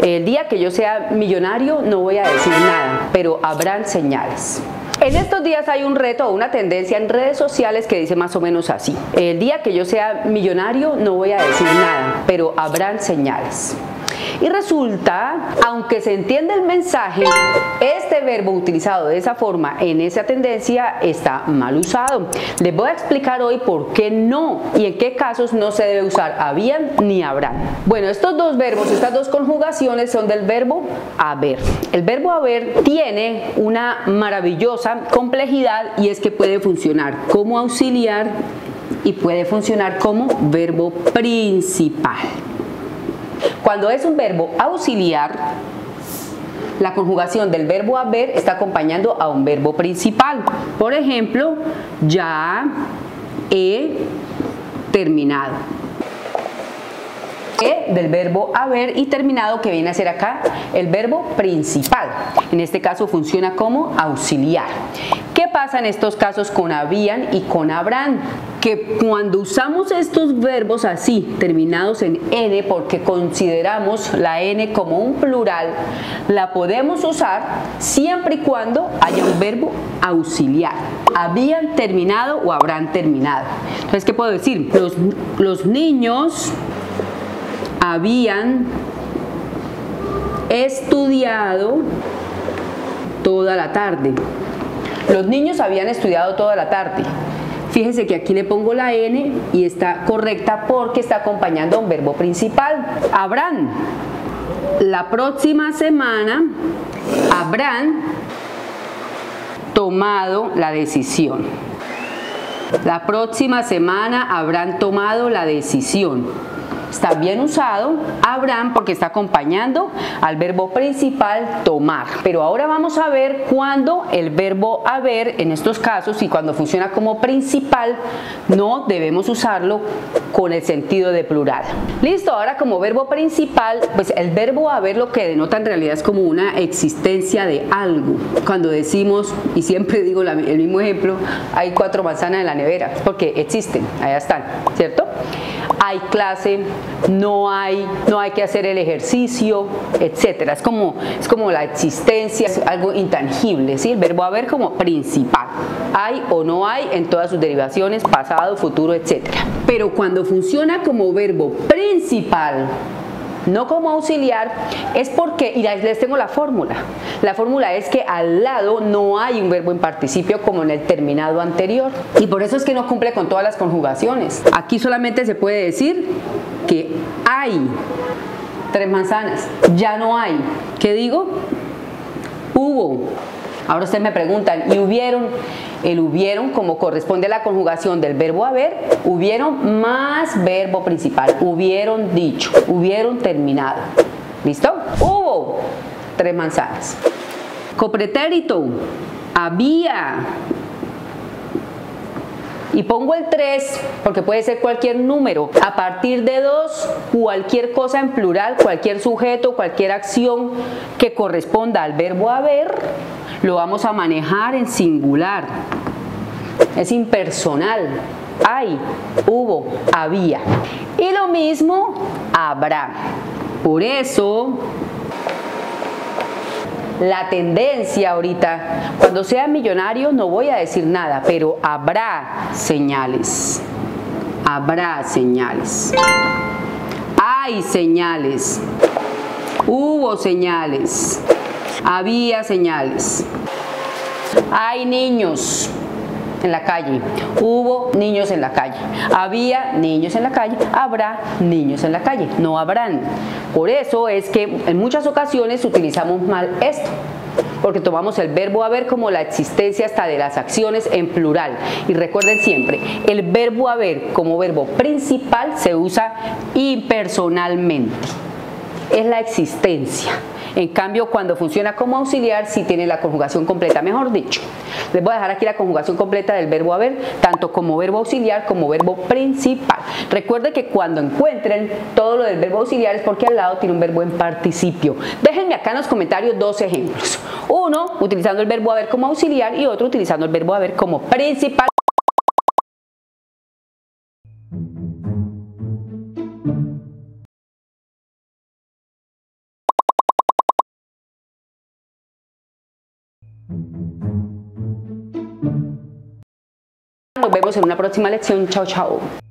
El día que yo sea millonario no voy a decir nada, pero habrán señales. En estos días hay un reto o una tendencia en redes sociales que dice más o menos así: el día que yo sea millonario no voy a decir nada, pero habrán señales. Y resulta, aunque se entiende el mensaje, este verbo utilizado de esa forma en esa tendencia está mal usado. Les voy a explicar hoy por qué no y en qué casos no se debe usar habían ni habrán. Bueno, estos dos verbos, estas dos conjugaciones son del verbo haber. El verbo haber tiene una maravillosa complejidad y es que puede funcionar como auxiliar y puede funcionar como verbo principal. Cuando es un verbo auxiliar, la conjugación del verbo haber está acompañando a un verbo principal. Por ejemplo, ya he terminado. Del verbo haber y terminado, que viene a ser acá el verbo principal. En este caso funciona como auxiliar. ¿Qué pasa en estos casos con habían y con habrán? Que cuando usamos estos verbos así, terminados en N, porque consideramos la N como un plural, la podemos usar siempre y cuando haya un verbo auxiliar. Habían terminado o habrán terminado. Entonces, ¿qué puedo decir? Los niños habían estudiado toda la tarde. Los niños habían estudiado toda la tarde. Fíjense que aquí le pongo la N y está correcta porque está acompañando a un verbo principal. Habrán. La próxima semana habrán tomado la decisión. La próxima semana habrán tomado la decisión. Está bien usado habrán porque está acompañando al verbo principal tomar. Pero ahora vamos a ver cuándo el verbo haber en estos casos y cuando funciona como principal no debemos usarlo con el sentido de plural. Listo, ahora como verbo principal, pues el verbo haber lo que denota en realidad es como una existencia de algo. Cuando decimos, y siempre digo el mismo ejemplo, hay 4 manzanas en la nevera, porque existen, allá están, ¿cierto? Hay clase, no hay que hacer el ejercicio, etcétera. Es como la existencia, es algo intangible, ¿sí? El verbo haber como principal. Hay o no hay en todas sus derivaciones, pasado, futuro, etcétera. Pero cuando funciona como verbo principal, no como auxiliar, es porque, y les tengo la fórmula. La fórmula es que al lado no hay un verbo en participio como en el terminado anterior. Y por eso es que no cumple con todas las conjugaciones. Aquí solamente se puede decir que hay 3 manzanas. Ya no hay. ¿Qué digo? Hubo. Ahora ustedes me preguntan, ¿y hubieron? El hubieron, como corresponde a la conjugación del verbo haber, hubieron más verbo principal, hubieron dicho, hubieron terminado. ¿Listo? Hubo 3 manzanas. Copretérito, había. Y pongo el 3 porque puede ser cualquier número. A partir de 2, cualquier cosa en plural, cualquier sujeto, cualquier acción que corresponda al verbo haber, lo vamos a manejar en singular. Es impersonal. Hay, hubo, había. Y lo mismo habrá. Por eso la tendencia ahorita, cuando sea millonario no voy a decir nada, pero habrá señales. Habrá señales. Hay señales. Hubo señales. Había señales. Hay niños en la calle. Hubo niños en la calle. Había niños en la calle. Habrá niños en la calle. No habrán. Por eso es que en muchas ocasiones utilizamos mal esto, porque tomamos el verbo haber como la existencia hasta de las acciones en plural. Y recuerden siempre, el verbo haber como verbo principal se usa impersonalmente. Es la existencia. En cambio, cuando funciona como auxiliar, sí tiene la conjugación completa, mejor dicho. Les voy a dejar aquí la conjugación completa del verbo haber, tanto como verbo auxiliar como verbo principal. Recuerden que cuando encuentren todo lo del verbo auxiliar es porque al lado tiene un verbo en participio. Déjenme acá en los comentarios 2 ejemplos. Uno utilizando el verbo haber como auxiliar y otro utilizando el verbo haber como principal. nos vemos en una próxima lección. Chao, chao.